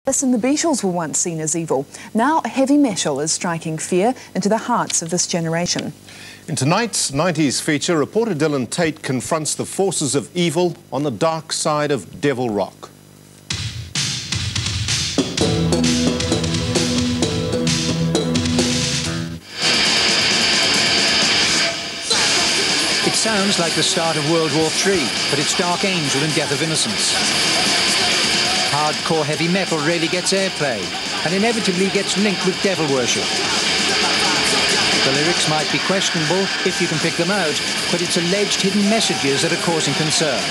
And the Beatles were once seen as evil. Now heavy metal is striking fear into the hearts of this generation. In tonight's 90s feature, reporter Dylan Tate confronts the forces of evil on the dark side of devil rock. It sounds like the start of World War III, but it's Dark Angel and Death of Innocence. Hardcore heavy metal really gets airplay, and inevitably gets linked with devil worship. The lyrics might be questionable if you can pick them out, but it's alleged hidden messages that are causing concern.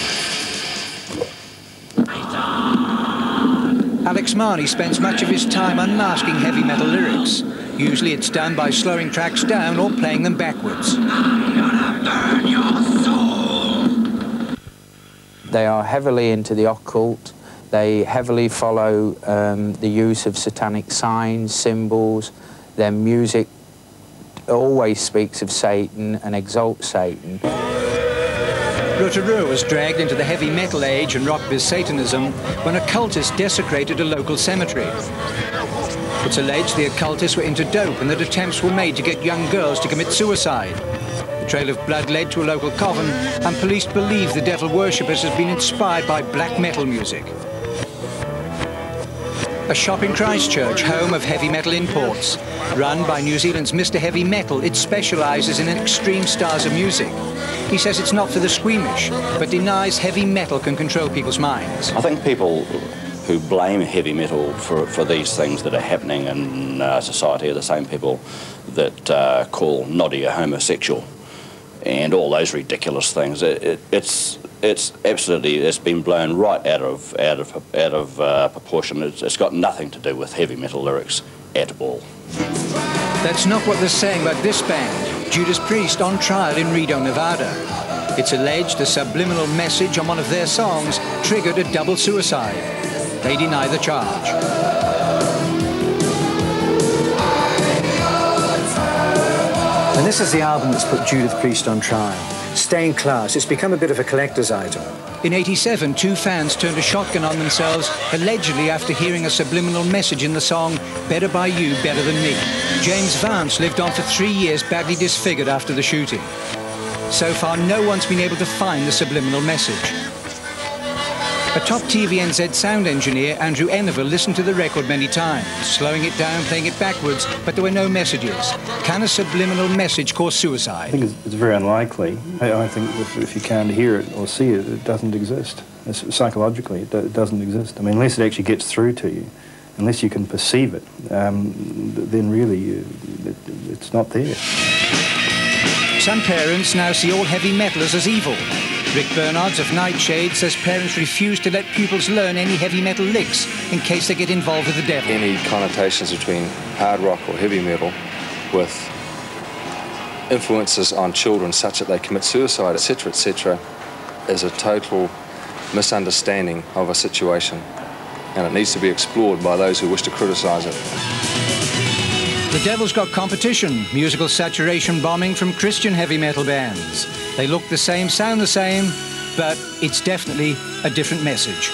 Alex Marnie spends much of his time unmasking heavy metal lyrics. Usually it's done by slowing tracks down or playing them backwards. They are heavily into the occult. They heavily follow the use of satanic signs, symbols. Their music always speaks of Satan and exalts Satan. Rotorua was dragged into the heavy metal age and rocked with Satanism when occultists desecrated a local cemetery. It's alleged the occultists were into dope and that attempts were made to get young girls to commit suicide. The trail of blood led to a local coven, and police believe the devil worshippers had been inspired by black metal music. A shop in Christchurch, home of heavy metal imports. Run by New Zealand's Mr. Heavy Metal, it specialises in extreme styles of music. He says it's not for the squeamish, but denies heavy metal can control people's minds. I think people who blame heavy metal for these things that are happening in society are the same people that call Noddy a homosexual and all those ridiculous things. It's absolutely, it's been blown right out of proportion. It's got nothing to do with heavy metal lyrics at all. That's not what they're saying about this band, Judas Priest, on trial in Reno, Nevada. It's alleged a subliminal message on one of their songs triggered a double suicide. They deny the charge. And this is the album that's put Judas Priest on trial. Stained Class. It's become a bit of a collector's item. In '87, two fans turned a shotgun on themselves, allegedly after hearing a subliminal message in the song, Better by You, Better Than Me. James Vance lived on for 3 years, badly disfigured after the shooting. So far, no one's been able to find the subliminal message. A top Tevion sound engineer, Andrew Ennever, listened to the record many times, slowing it down, playing it backwards, but there were no messages. Can a subliminal message cause suicide? I think it's very unlikely. I think if you can't hear it or see it, it doesn't exist. Psychologically, it doesn't exist. I mean, unless it actually gets through to you, unless you can perceive it, then really it's not there. Some parents now see all heavy metalers as evil. Rick Bernards of Nightshade says parents refuse to let pupils learn any heavy metal licks in case they get involved with the devil. Any connotations between hard rock or heavy metal with influences on children such that they commit suicide, etc., is a total misunderstanding of a situation, and it needs to be explored by those who wish to criticise it. The devil's got competition, musical saturation bombing from Christian heavy metal bands. They look the same, sound the same, but it's definitely a different message.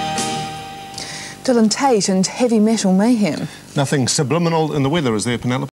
Dylan Tate and heavy metal mayhem. Nothing subliminal in the weather, is there, Penelope?